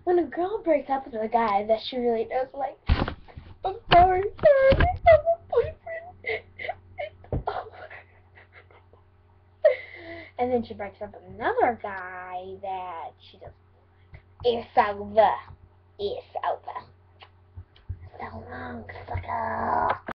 when a girl breaks up with a guy that she really does like, I'm sorry, I have a boyfriend. It's over. And then she breaks up with another guy that she doesn't like. It's over. It's over. So long, sucker.